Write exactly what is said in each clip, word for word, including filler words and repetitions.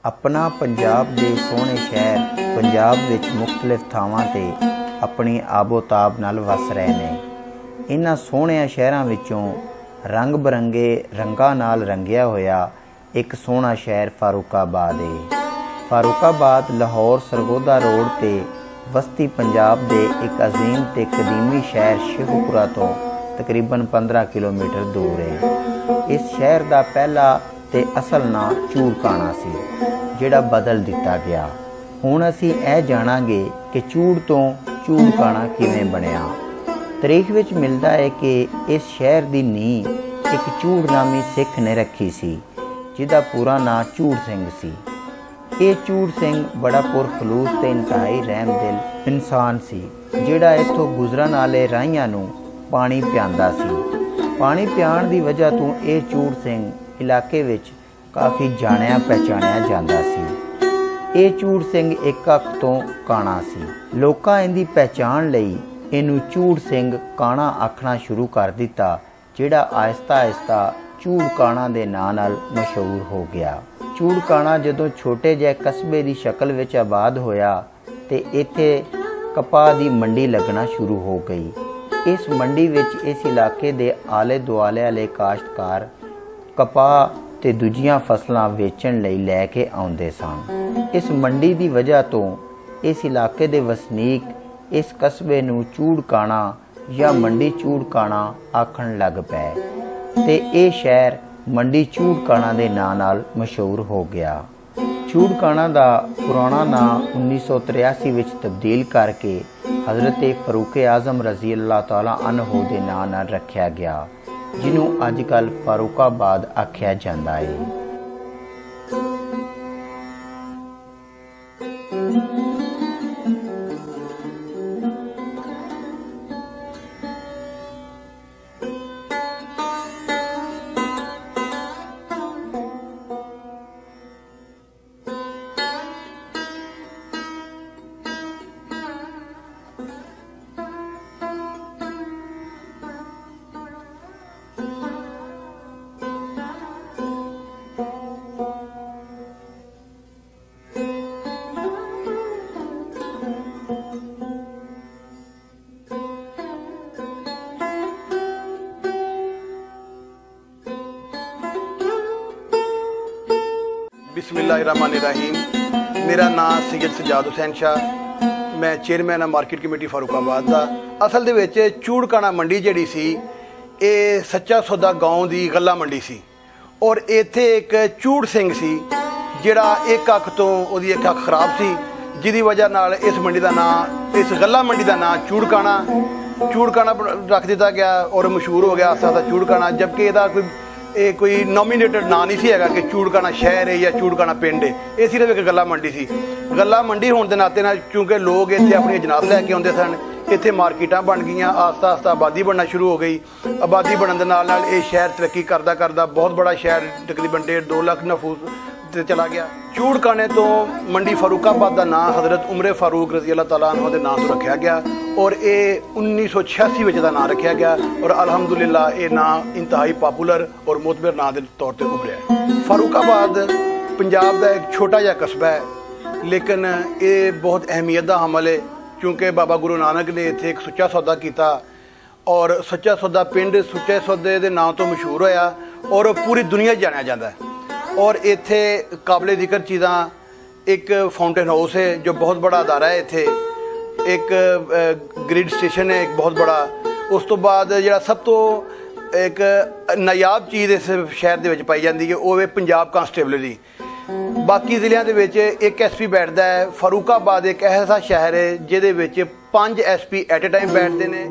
अपना पंजाब दे सोहने शहर पंजाब विच मुख्तलिफ थावां ते अपनी आबोताब नाल वस रहे ने। इन्हां सोहणियां शहरां विचों रंग बरंगे रंगां नाल रंगिया होया एक सोहना शहर फारूकाबाद है। फारूकाबाद लाहौर सरगोदा रोड ते वस्ती पंजाब दे एक अजीम ते कदीमी शहर शेखुपुरा तो तकरीबन पंद्रह किलोमीटर दूर है। इस शहर का पहला ते असल नां चूड़काना सी, जिहड़ा बदल दिता गया। हुण असीं यह जाणांगे कि चूड़ तो चूड़काना किवें बनिया। तरीख विच मिलदा है कि इस शहर की नींह एक चूड़ नामी सिख ने रखी सी, जिहदा पूरा नां चूड़ सिंह सी। ये चूड़ सिंह बड़ा पुरखलूस ते इंतहाई रहमदिल इंसान सी, जिहड़ा इत्थों गुजरन वाले राहियां नूं पानी पिआंदा सी। पानी पिआण दी वजह तो यह चूड़ सिंह इलाके विच काफ़ी जाणिया पहचानिया जांदा सी। ये चूड़ सिंह एक अख तो काणा सी। लोकां इहदी पहचान लई इहनूं चूड़ सिंह काणा आखना शुरू कर दिता, जिहड़ा आहिस्ता आहिस्ता चूड़काना दे नां नाल मशहूर हो गया। चूड़काना जदों छोटे जिहे कस्बे की शक्ल विच आबाद होया ते इत्थे कपाह दी मंडी लगना शुरू हो गई। इस मंडी विच इस इलाके दे आले दुआले वाले काश्तकार कपाह ते दूजियां फसलां वेचण लई लैके आउंदे सन। इस मंडी दी वजह तो इस इलाके दे वसनीक इस कस्बे नूं चूड़काना या मंडी चूड़काना आखण लग पए ते ये शहर मंडी चूड़काना दे नां नाल मशहूर हो गया। चूड़काना दा पुराना नां उन्नीस सौ तिरासी विच तब्दील करके हज़रत फरूक आज़म रज़ी अल्लाह तआला अन्हु दे नां नाल रखिया गया, जिन्हों अजकल फारूकाबाद आख्या जाता है। बिस्मिल्लाहिर्रहमानिर्रहीम। मेरा नाम सैयद सजाद हुसैन शाह, मैं चेयरमैन हाँ मार्केट कमेटी फारूकाबाद का। असल दे विच चूड़काना मंडी जिहड़ी सी ये सच्चा सौदा गाँव की गल्ला मंडी सी और इत्थे एक चूड़ सिंह सी, जिहड़ा एक अख तो उहदी एक अख खराब सी, जिहदी वजह नाल इस मंडी का नाम इस गल्ला मंडी का नाम चूड़काना चूड़काना रख दिता गया और मशहूर हो गया आस्ता आस्ता चूड़काना। जबकि इसका कोई ये कोई नॉमिनेटेड ना नहीं सी हैगा कि चूड़काना शहर है या चूड़काना पिंड है। ये सिर्फ एक गल्ला मंडी सी। गल्ला मंडी होने के नाते नाल क्योंकि लोग इत्थे अपनी अजनात लैके आउंदे सन, इत्थे मार्केटां बन गईयां, आस्ता आस्ता आबादी बनना शुरू हो गई। आबादी बनने के नाल नाल ये शहर तरक्की करदा करदा बहुत बड़ा शहर तकरीबन डेढ़ दो लख नफूस ते चला गया। चूड़काने तो मंडी फारूकाबाद का नाम हज़रत उमर फारूक रज़ी अल्लाह तआला अन्हु दे नाम तो रखा गया और ये उन्नीस सौ छियासी विच दा नाम रखा गया और अलहमदुलिल्लाह ये नाम इंतहाई पॉपुलर और मोतबर नाम के तौर पर उभरिया। फारूकाबाद पंजाब का एक छोटा जिहा कस्बा है, लेकिन ये बहुत अहमियत का हमल है क्योंकि बाबा गुरु नानक ने इत्थे एक सुच्चा सौदा किया और सच्चा सौदा पिंड सुच्चे सौदे के नाम तो मशहूर होया और पूरी दुनिया जानिया जाता है। और इत्थे काबिले जिक्र चीज़ां एक फाउंटेन हाउस है जो बहुत बड़ा अदारा है, इत्थे एक ग्रिड स्टेशन है एक बहुत बड़ा। उस तो बाद जिहड़ा सब तो एक नायाब चीज़ इस शहर दे विच पाई जाती है वो है पंजाब कांस्टेबलरी। बाकी जिलियां दे विच एक एस पी बैठदा है। फारूकाबाद एक ऐसा शहर है जिहदे विच पांच S P at a time बैठते हैं।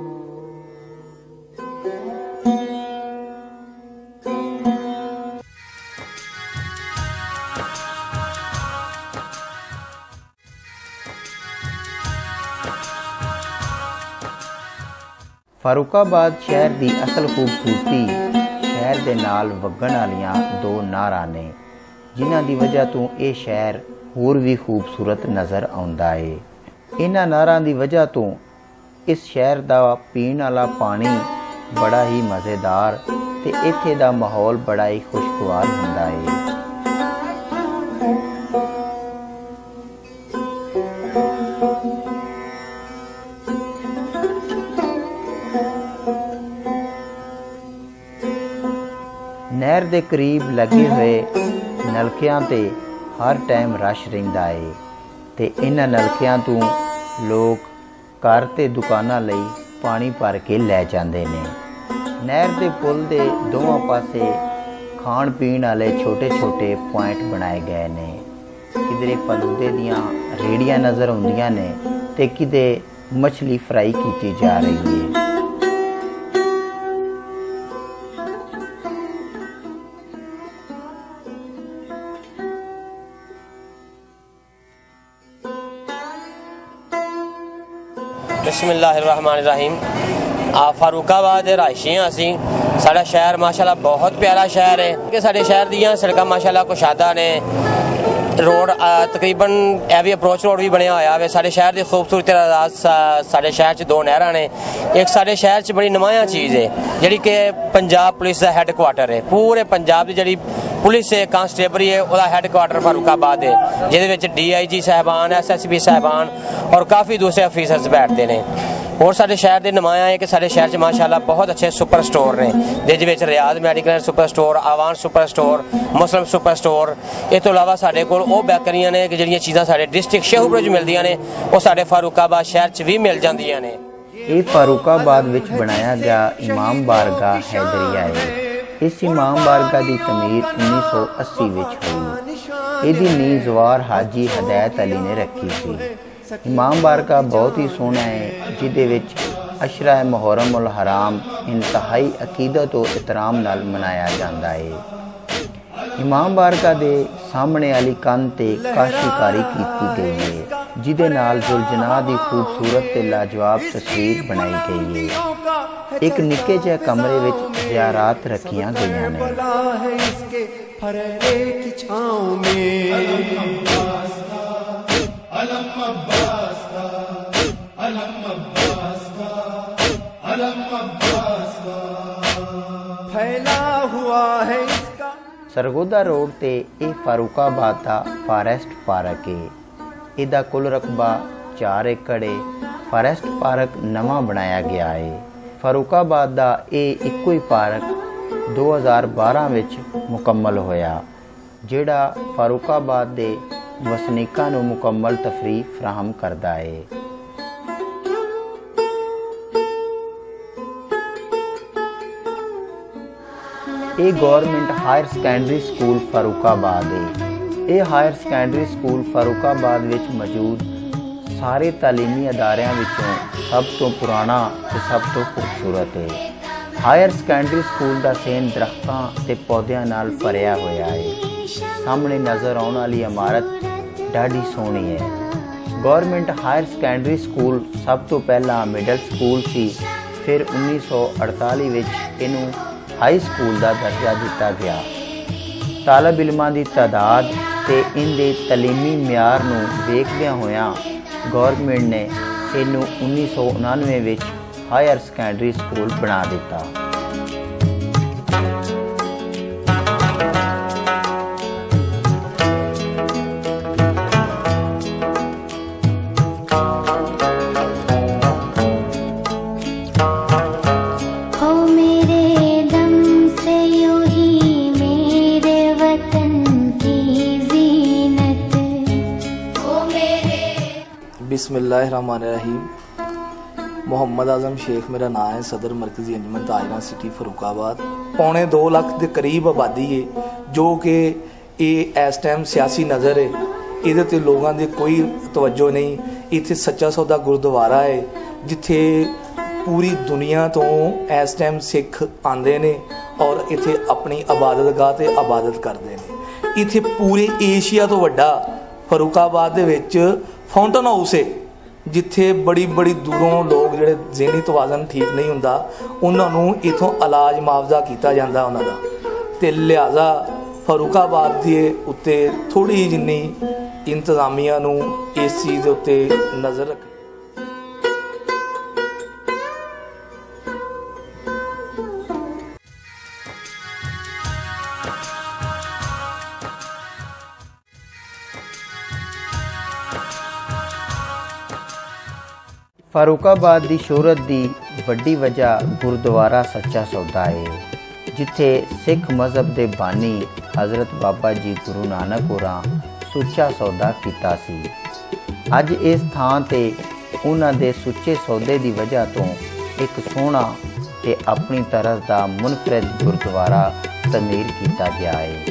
फारूकाबाद शहर की असल खूबसूरती शहर के नाल वगण वालियां दो नारां ने, जिन्हां दी वजह तो ये शहर होर भी खूबसूरत नज़र आउंदा है। इन्हां नारां दी वजह तो इस शहर का पीण वाला पानी बड़ा ही मज़ेदार ते इत्थे दा माहौल बड़ा ही खुशगवार हुंदा है। नहर के करीब लगे हुए नलकियां ते हर टाइम रश रहिंदा है ते इन्हां नलकियां तो लोग घर ते दुकानां लई पानी भर के लै जांदे ने। नहर के पुल के दोवां पासे खाण पीण वाले छोटे छोटे पॉइंट बनाए गए ने। किधरे फलूदे दियां रेड़ियां नज़र आउंदियां ने ते किते मछली फ्राई की जा रही है। बिस्मिल्लाहिर्रहमानिर्रहीम। आप फारूकाबाद रायशी हाँ असी। साडा शहर माशाल्लाह बहुत प्यारा शहर है कि साडे शहर दियां सड़कां माशाल्लाह कुशादा ने। रोड तकरीबन ए भी अप्रोच रोड भी बनया होया है। साडे शहर की खूबसूरती दा राज साडे शहर च दो नहरां ने। एक साडे शहर च बड़ी नुमाया चीज़ है जिहड़ी कि पंजाब पुलिस का हैडक्वार्टर है। पूरे पंजाब की जिहड़ी पुलिस है कांस्टेबल है वह हैडक्वार्टर फारूकाबाद है, जिहदे डी आई जी साहबान एस एस पी साहबान और काफ़ी दूसरे अफीसर्स बैठते हैं। और साडे शहर के नुमाया है कि साडे शहर च माशाल्लाह बहुत अच्छे सुपर स्टोर ने, जिहदे विच Riaz medical super store, Awan super store, मुस्लिम सुपर स्टोर। इस तो इलावा साडे कोल ओह बेकरियां ने कि जिहड़ियां चीज़ां साडे डिस्ट्रिक्ट शेहूपुर च मिलदियां ने वो साडे फारूकाबाद शहर च भी मिल जांदियां ने। ये फारूकाबाद विच बनाया गया इमाम बारगाह हैदरिया है। इस इमाम बारगाह की तमीर उन्नीस सौ अस्सी विच हुई। इहदी नींह जवार हाजी हदायत अली ने रखी सी। इमाम बारगाह बहुत ही सोहना है, जिहदे विच अशरा मुहर्रम उल हराम इंतहाई अकीदत और एहतराम नाल मनाया जाता है। इमाम बारगाह के सामने वाली कंध ते काशीकारी की गई है, जिहदे नाल जुलजना की खूबसूरत ते लाजवाब तस्वीर बनाई गई है। एक निक्के जिहे कमरे विच ज़ियारात रखियां गईयां ने। फैला हुआ है इसका। सरगोदा रोड ते ये फारूकाबाद का फॉरेस्ट पार्क है। इसका कुल रकबा चार एकड़ है। फॉरेस्ट पार्क नवा बनाया गया है। फारूकाबाद का ये इको ही पार्क दो हज़ार बारह विच मुकम्मल होया, जिहड़ा फारूकाबाद के वसनीकां नूं मुकम्मल तफरीह फराहम करदा है। ये government higher secondary school Farooqabad है। ये हायर सैकेंडरी स्कूल फारूकाबाद विच मौजूद सारे तालीमी अदारियां विचों सब तो पुराना ते सब तो खूबसूरत है। हायर सैकेंडरी स्कूल का सेन दरख्तां ते पौधियां नाल भरिया होया है। सामने नज़र आने वाली इमारत ढाडी सोहनी है। गवर्नमेंट हायर सैकेंडरी स्कूल सब तो पहला मिडल स्कूल सी, फिर उन्नीस सौ अड़ताली विच इनू हाई स्कूल का दर्जा दिता गया। तालब इलमां की तादाद ते इनके तलीमी म्यार नूं देखदियां होया गवर्नमेंट ने इनू उन्नीस सौ उनानवे विच हायर सैकेंडरी स्कूल बना दिता। बिस्मिल्लाहिर्रहमानिर्रहीम। मोहम्मद आजम शेख मेरा नाम है, सदर मरकजी अंजुमन ताहिरा सिटी फरूकाबाद। पौने दो लाख के करीब आबादी है, जो कि ये इस टाइम सियासी नज़र है, ये तो लोगों की कोई तवज्जो नहीं। इत्थे सच्चा सौदा गुरुद्वारा है, जिथे पूरी दुनिया तो इस टाइम सिख आते ने और इत्थे अपनी इबादत गाह ते इबादत करते हैं। इत्थे पूरे एशिया तो वड्डा फरूकाबाद दे विच फाउंटेन हाउस है, जिथे बड़ी बड़ी दूरों लोग जिहड़े ज़हनी तवाज़न ठीक नहीं हुंदा उन्होंने इथों इलाज मुआवजा किया जाता उन्हों का। तो लिहाजा फरूकाबाद के उत्ते थोड़ी जिन्नी इंतजामिया नूं इस चीज़ के उत्ते नज़र रख। फारूकाबाद की शोहरत की वड्डी वजह गुरुद्वारा सच्चा सौदा है। जिथे सिख मज़हब के बानी हज़रत बाबा जी गुरु नानक होरां सुच्चा सौदा कीता सी। अज इस थां ते उन्हां दे सुच्चे सौदे की वजह तो एक सोहना ते अपनी तरह का मुनफरद गुरुद्वारा तमीर किया गया है।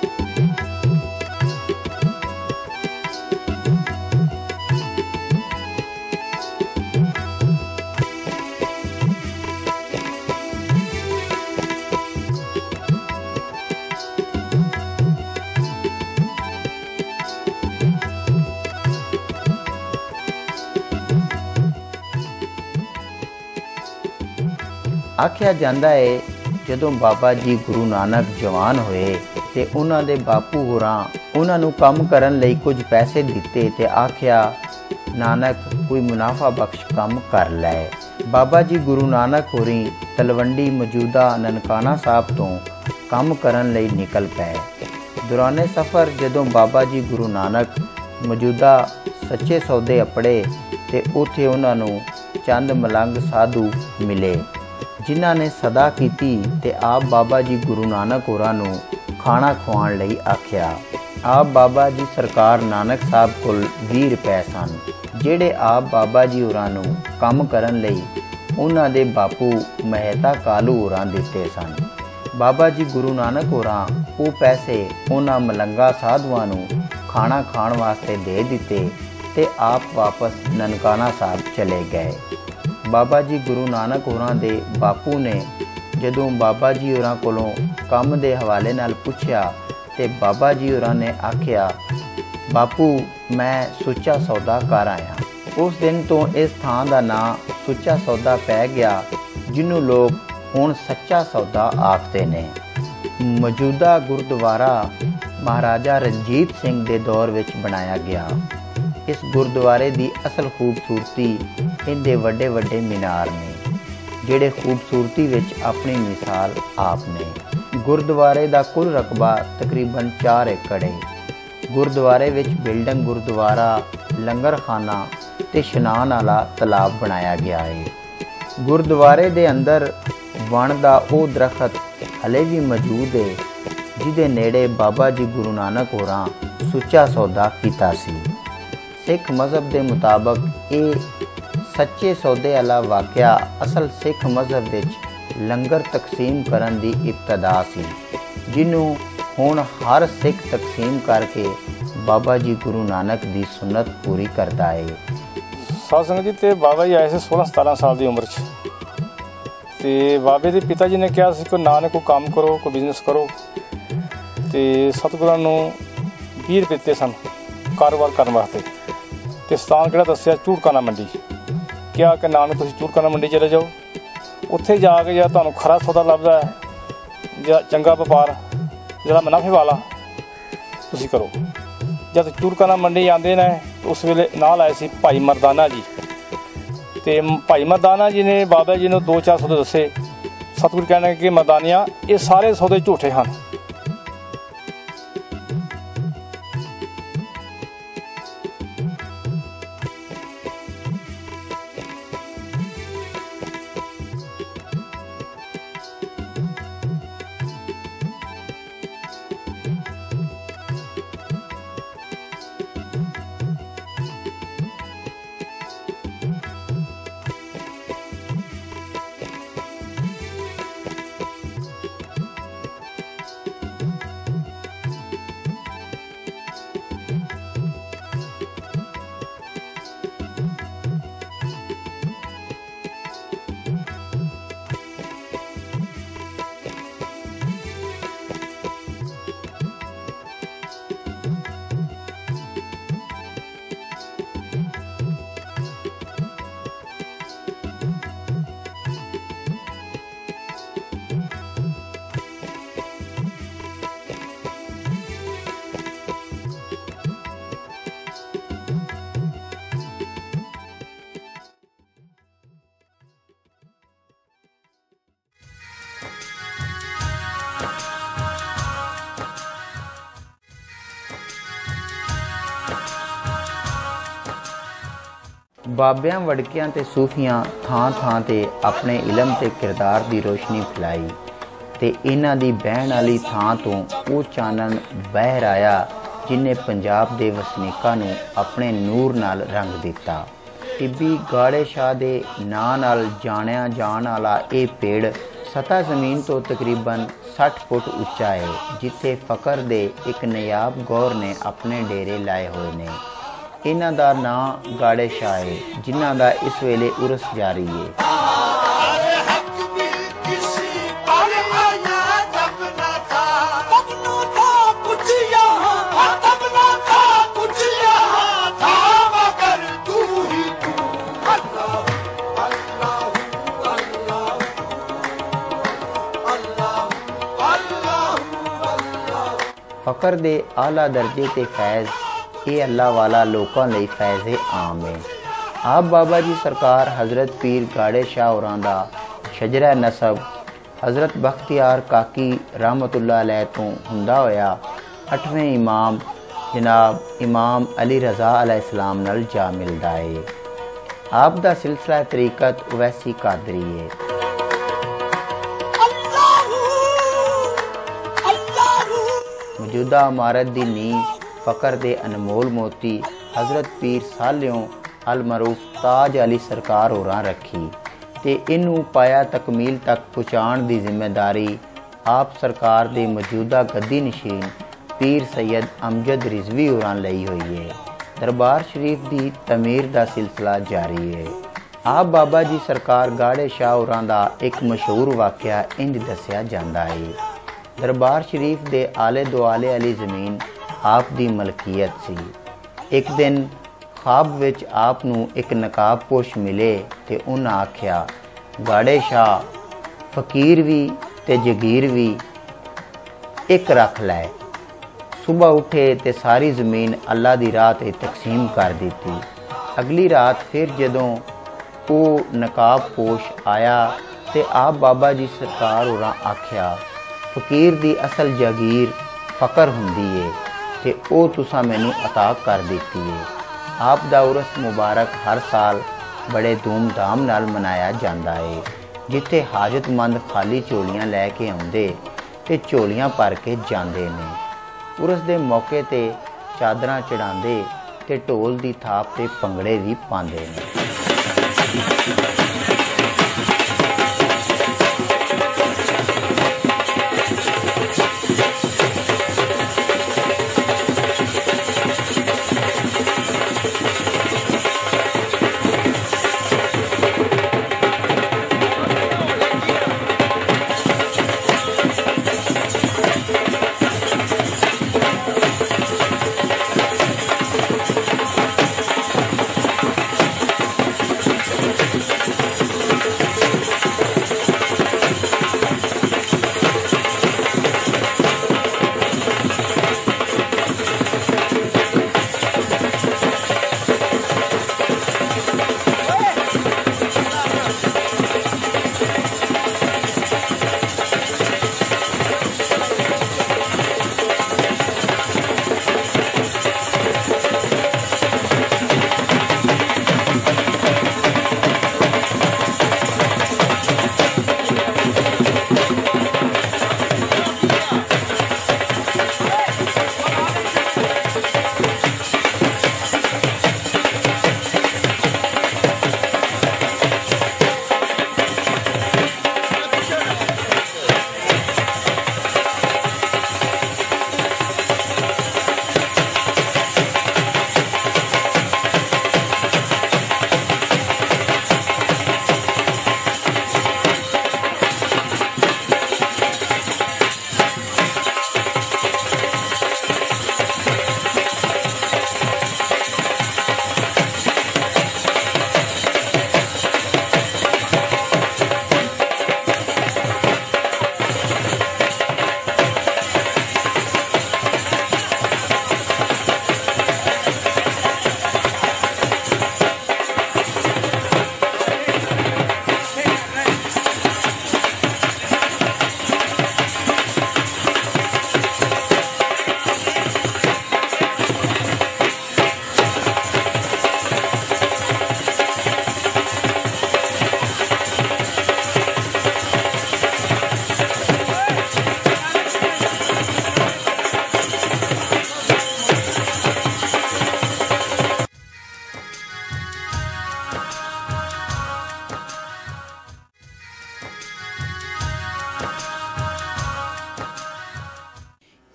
आख्या जाता है जदों बाबा जी गुरु नानक जवान होए ते उन्हां दे बापू होरां उन्हां नूं काम करन लई कुछ पैसे दिते ते आख्या नानक कोई मुनाफा बख्श काम कर लै। बाबा जी गुरु नानक होरी तलवंडी मौजूदा ननकाना साहब तो काम करन लई निकल पे। दौराने सफ़र जदों बाबा जी गुरु नानक मौजूदा सच्चे सौदे अपड़े ते उत्थे उन्हां नूं चंद मलंग साधु मिले जिन्हां ने सदा कीती ते आप बाबा जी गुरु नानक होरां नूं खाना खवाउण लई आख्या। आप बाबा जी सरकार नानक साहब कोल बीस रुपए सन जिहड़े आप बाबा जी होरां नूं काम करन लई उन्हां दे बापू मेहता कालू होरां दिते सन। बाबा जी गुरु नानक होरां वो पैसे उन्हां मलंगा साधुआं नूं खाना खाण वास्ते दे दिते ते आप वापस ननकाना साहब चले गए। बाबा जी गुरु नानक होरां दे बापू ने जदों बाबा जी होरां कोलों काम दे हवाले नाल पुछया ते बाबा जी होरां ने आख्या बापू मैं सुच्चा सौदा कर आया। उस दिन तो इस थां दा नां सुच्चा सौदा पै गया जिन्हों लोग हुण सच्चा सौदा आखते ने। मौजूदा गुरुद्वारा महाराजा रंजीत सिंह दे दौर विच बनाया गया। इस गुरुद्वारे की असल खूबसूरती इनके वड्डे वड्डे मीनार ने जिहड़े खूबसूरती विच अपनी मिसाल आप ने। गुरुद्वारे का कुल रकबा तकरीबन चार एकड़ है। गुरुद्वारे विच बिल्डिंग गुरुद्वारा लंगर खाना ते इशनान वाला तलाब बनाया गया है। गुरुद्वारे दे अंदर वन का वो दरखत हले भी मौजूद है जिहदे नेड़े बाबा जी गुरु नानक होरां सुच्चा सौदा कीता सी। सिख मज़हब के मुताबक ये सच्चे सौदे वाला वाक़या असल सिख मज़हब विच लंगर तकसीम करन दी इब्तदा सी जिन्हों हुण हर सिख तकसीम करके बाबा जी गुरु नानक दी सुन्नत पूरी करता है। साध संगत जी ते बाबा जी आए थे सोलह सतारह साल की उम्र च ते बाबे के पिता जी ने कहा सी कोई ना ने कोई काम करो कोई बिजनेस करो ते सतगुरां नूं बीस रुपए दिते सन कारोबार करने वास्ते ते स्थान किहड़ा दस्सिया झूड़काना मंडी क्या कि नानक तुसीं झूड़काना मंडी चले जाओ उत्थे जाके जो तुहानूं खरा सौदा लभदा है ਜਾਂ ਚੰਗਾ ਵਪਾਰ ਜਿਹੜਾ ਮੁਨਾਫੇ ਵਾਲਾ ਤੁਸੀਂ ਕਰੋ। ਜਦ ਚੂੜਕਾਨਾ ਮੰਡੀ ਜਾਂਦੇ ਨੇ ਉਸ ਵੇਲੇ ਨਾਲ ਆਏ ਸੀ ਭਾਈ ਮਰਦਾਨਾ ਜੀ ਤੇ ਭਾਈ ਮਰਦਾਨਾ ਜੀ ਨੇ ਬਾਬਾ ਜੀ ਨੂੰ ਦੋ ਚਾਰ ਸੌਦੇ ਦੱਸੇ। ਸਤਿਗੁਰ ਕਹਿੰਦੇ ਕਿ ਮਰਦਾਨੀਆਂ ਇਹ ਸਾਰੇ ਸੌਦੇ ਝੂਠੇ ਹਨ। बाबियां वड़कियां ते सूफियां थां थां ते अपने इलम ते किरदार दी रोशनी फैलाई ਤੇ ਇਹਨਾਂ ਦੀ ਬਹਿਣ ਵਾਲੀ ਥਾਂ ਤੋਂ ਉਹ ਚਾਨਣ ਬਹਿਰ ਆਇਆ ਜਿਨੇ ਪੰਜਾਬ ਦੇ ਵਸਨੀਕਾਂ ਨੂੰ ਆਪਣੇ ਨੂਰ ਨਾਲ ਰੰਗ ਦਿੱਤਾ। ਟਿੱਬੀ ਗਾੜੇ ਸ਼ਾਹ ਦੇ ਨਾਂ ਨਾਲ ਜਾਣਿਆ ਜਾਣ ਵਾਲਾ ਇਹ ਪੇੜ ਸਤ੍ਹਾ ਜ਼ਮੀਨ ਤੋਂ ਤਕਰੀਬਨ ਸੱਠ ਫੁੱਟ ਉੱਚਾ ਹੈ, ਜਿੱਥੇ ਫਕਰ ਦੇ ਇੱਕ ਨਯਾਬ ਗੌਰ ਨੇ ਆਪਣੇ ਡੇਰੇ ਲਾਏ ਹੋਏ ਨੇ। ਇਹਨਾਂ ਦਾ ਨਾਂ ਗਾੜੇ ਸ਼ਾਹ ਹੈ, ਜਿਨ੍ਹਾਂ ਦਾ ਇਸ ਵੇਲੇ ਉਰਸ ਜਾਰੀ ਹੈ। फ़कर दे आला दर्जे ते फैज़ ये अल्लाह वाला लोगों लई फैज़ आम है। आप बाबा जी सरकार हज़रत पीर गाड़े शाह होरां दा शजरा नसब हज़रत बख्तियार काकी रहमतुल्लाह अलैह तो हुंदा होया अठवें इमाम जनाब इमाम अली रज़ा अलैहिस्सलाम नाल जा मिलदा है। आप दा सिलसिला तरीकत वैसी कादरी है। मौजूदा इमारत की नींव फ़कर दे अनमोल मोती हज़रत पीर सालियों अल मरूफ ताज अली सरकार होरां रखी ते इनू पाया तकमील तक पहुँचाण की जिम्मेदारी आप सरकार दे मौजूदा गद्दी नशीन पीर सैयद अमजद रिजवी होरां लई हुई है। दरबार शरीफ की तमीर का सिलसिला जारी है। आप बाबा जी सरकार गाड़े शाह होरां दा एक मशहूर वाक़या इंज दस्या जांदा है। दरबार शरीफ के आले दुआले वाली ज़मीन आप दी मलकीयत सी। एक दिन ख्वाब विच आप नूं एक नकाब पोश मिले ते उन्हें आख्या गाड़े शाह फकीर भी ते जगीर भी एक रख लै। सुबह उठे ते सारी ज़मीन अल्लाह दी राह ते तकसीम कर दी। अगली रात फिर जदों वो नकाब पोश आया ते आप बाबा जी सरकार होरां आख्या फकीर दी असल जागीर फ़कर हुंदी है ते ओ तुसा मैनू अता कर देती है। आप दा उरस मुबारक हर साल बड़े धूमधाम नाल मनाया जाता है, जिथे हाजतमंद खाली झोलियां लैके आउंदे ते झोलियां भर के जांदे ने। उरस दे मौके ते चादरां चढ़ांदे ते ढोल दी थाप ते भंगड़े भी पांदे ने।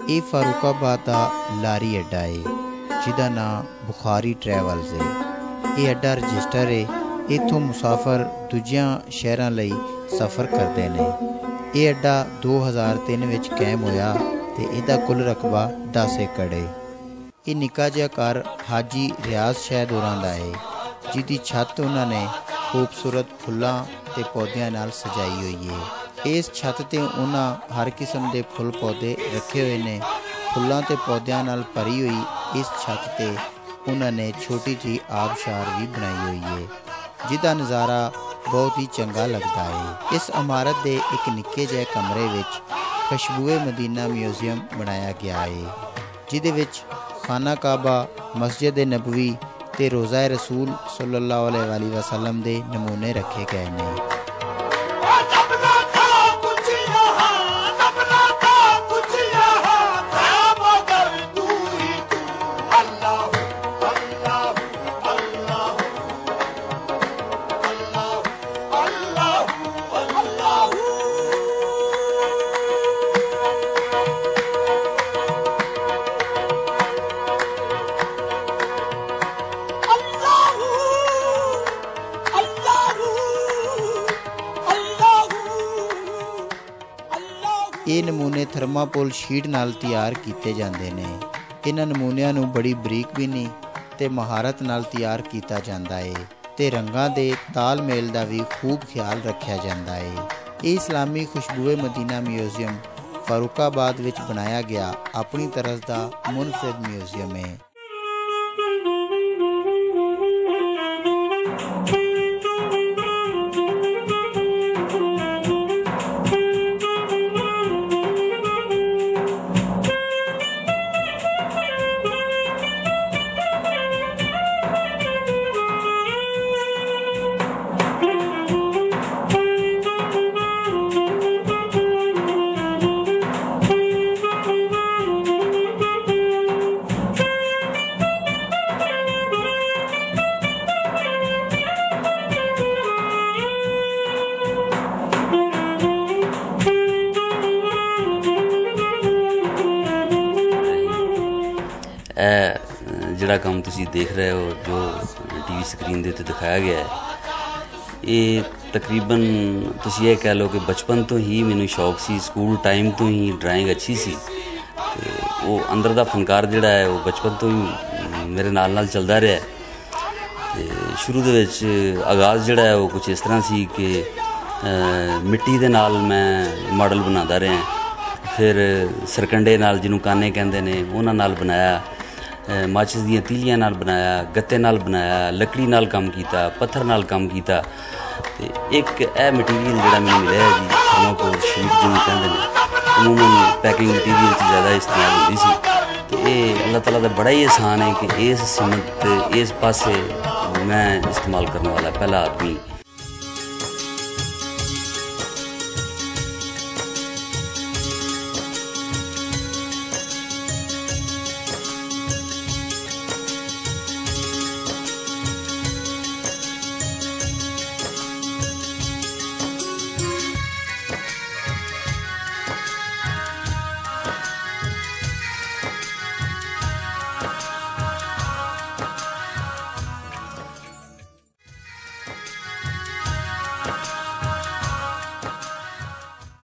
ਇਹ ਫਾਰੂਕਾਬਾਦ ਦਾ ਲਾਰੀ ਅੱਡਾ ਹੈ ਜਿਹਦਾ ਨਾਂ ਬੁਖਾਰੀ ਟਰੈਵਲਸ ਹੈ। ਇਹ ਅੱਡਾ ਰਜਿਸਟਰ ਹੈ। ਇੱਥੋਂ ਮੁਸਾਫਰ ਦੂਜਿਆਂ ਸ਼ਹਿਰਾਂ ਲਈ ਸਫ਼ਰ ਕਰਦੇ ਨੇ। ਇਹ ਅੱਡਾ ਦੋ ਹਜ਼ਾਰ ਤਿੰਨ ਵਿੱਚ ਕਾਇਮ ਹੋਇਆ ਅਤੇ ਇਹਦਾ ਕੁੱਲ ਰਕਬਾ ਦਸ ਏਕੜ ਹੈ। ਇਹ ਨਿੱਕਾ ਜਿਹਾ ਘਰ ਹਾਜੀ ਰਿਆਜ਼ ਸ਼ਹਿਦੋਰਾਂ ਦਾ ਹੈ ਜਿਹਦੀ ਛੱਤ ਉਹਨਾਂ ਨੇ ਖੂਬਸੂਰਤ ਫੁੱਲਾਂ ਅਤੇ ਪੌਦਿਆਂ ਨਾਲ ਸਜਾਈ ਹੋਈ ਹੈ। ਇਸ ਛੱਤ 'ਤੇ ਉਹਨਾਂ ਹਰ ਕਿਸਮ ਦੇ ਫੁੱਲ ਪੌਦੇ ਰੱਖੇ ਹੋਏ ਨੇ। ਫੁੱਲਾਂ ਅਤੇ ਪੌਦਿਆਂ ਨਾਲ ਭਰੀ ਹੋਈ ਇਸ ਛੱਤ 'ਤੇ ਉਹਨਾਂ ਨੇ ਛੋਟੀ ਜਿਹੀ ਆਬਸ਼ਾਰ ਵੀ ਬਣਾਈ ਹੋਈ ਹੈ ਜਿਹਦਾ ਨਜ਼ਾਰਾ ਬਹੁਤ ਹੀ ਚੰਗਾ ਲੱਗਦਾ ਹੈ। ਇਸ ਇਮਾਰਤ ਦੇ ਇੱਕ ਨਿੱਕੇ ਜਿਹੇ ਕਮਰੇ ਵਿੱਚ ਖੁਸ਼ਬੂਏ ਮਦੀਨਾ ਮਿਊਜ਼ੀਅਮ ਬਣਾਇਆ ਗਿਆ ਹੈ ਜਿਹਦੇ ਵਿੱਚ ਖਾਨਾ ਕਾਬਾ, ਮਸਜਿਦ ਨਬਵੀ ਅਤੇ ਰੋਜ਼ਾ ਰਸੂਲ ਸੱਲੱਲਾਹੁ ਅਲੈਹਿ ਵਸੱਲਮ ਦੇ ਨਮੂਨੇ ਰੱਖੇ ਗਏ ਨੇ। ਇਹ ਨਮੂਨੇ ਥਰਮਾਕੋਲ ਸ਼ੀਟ ਨਾਲ ਤਿਆਰ ਕੀਤੇ ਜਾਂਦੇ ਨੇ। ਇਹਨਾਂ ਨਮੂਨਿਆਂ ਨੂੰ ਬੜੀ ਬਰੀਕਬੀਨੀ ਅਤੇ ਮਹਾਰਤ ਨਾਲ ਤਿਆਰ ਕੀਤਾ ਜਾਂਦਾ ਹੈ ਅਤੇ ਰੰਗਾਂ ਦੇ ਤਾਲਮੇਲ ਦਾ ਵੀ ਖੂਬ ਖਿਆਲ ਰੱਖਿਆ ਜਾਂਦਾ ਹੈ। ਇਹ ਇਸਲਾਮੀ ਖੁਸ਼ਬੂਏ ਮਦੀਨਾ ਮਿਊਜ਼ੀਅਮ ਫਾਰੂਕਾਬਾਦ ਵਿੱਚ ਬਣਾਇਆ ਗਿਆ ਆਪਣੀ ਤਰਜ਼ ਦਾ ਮੁਨਫਰਿਦ ਮਿਊਜ਼ੀਅਮ ਹੈ। ਇਹ ਜਿਹੜਾ ਕੰਮ ਤੁਸੀਂ ਦੇਖ ਰਹੇ ਹੋ ਜੋ ਟੀ ਵੀ ਸਕਰੀਨ ਦੇ ਉੱਤੇ ਦਿਖਾਇਆ ਗਿਆ ਹੈ, ਇਹ ਤਕਰੀਬਨ ਤੁਸੀਂ ਇਹ ਕਹਿ ਲਓ ਕਿ ਬਚਪਨ ਤੋਂ ਹੀ ਮੈਨੂੰ ਸ਼ੌਕ ਸੀ। ਸਕੂਲ ਟਾਈਮ ਤੋਂ ਹੀ ਡਰਾਇੰਗ ਅੱਛੀ ਸੀ ਅਤੇ ਉਹ ਅੰਦਰ ਦਾ ਫਨਕਾਰ ਜਿਹੜਾ ਹੈ ਉਹ ਬਚਪਨ ਤੋਂ ਹੀ ਮੇਰੇ ਨਾਲ ਨਾਲ ਚੱਲਦਾ ਰਿਹਾ। ਅਤੇ ਸ਼ੁਰੂ ਦੇ ਵਿੱਚ ਆਗਾਜ਼ ਜਿਹੜਾ ਹੈ ਉਹ ਕੁਛ ਇਸ ਤਰ੍ਹਾਂ ਸੀ ਕਿ ਮਿੱਟੀ ਦੇ ਨਾਲ ਮੈਂ ਮਾਡਲ ਬਣਾਉਂਦਾ ਰਿਹਾ। ਫਿਰ ਸਰਕੰਡੇ ਨਾਲ, ਜਿਹਨੂੰ ਕਾਨੇ ਕਹਿੰਦੇ ਨੇ, ਉਹਨਾਂ ਨਾਲ ਬਣਾਇਆ। ਮਾਚਿਸ ਦੀਆਂ ਤੀਲੀਆਂ ਨਾਲ ਬਣਾਇਆ, ਗੱਤੇ ਨਾਲ ਬਣਾਇਆ, ਲੱਕੜੀ ਨਾਲ ਕੰਮ ਕੀਤਾ, ਪੱਥਰ ਨਾਲ ਕੰਮ ਕੀਤਾ। ਅਤੇ ਇੱਕ ਇਹ ਮਟੀਰੀਅਲ ਜਿਹੜਾ ਮੈਨੂੰ ਮਿਲਿਆ ਜੀ, ਥਰਮਾਕੋਲ ਸ਼ੀਟ ਜਿਹਨੂੰ ਕਹਿੰਦੇ ਨੇ, ਅਮੂਮਨ ਪੈਕਿੰਗ ਮਟੀਰੀਅਲ 'ਚ ਜ਼ਿਆਦਾ ਇਸਤੇਮਾਲ ਹੁੰਦੀ ਸੀ। ਅਤੇ ਇਹ ਅੱਲਾਹ ਤਾਲਾ ਦਾ ਬੜਾ ਹੀ ਆਸਾਨ ਹੈ ਕਿ ਇਸ ਸਿਮਤ ਇਸ ਪਾਸੇ ਮੈਂ ਇਸਤੇਮਾਲ ਕਰਨ ਵਾਲਾ ਪਹਿਲਾ ਆਦਮੀ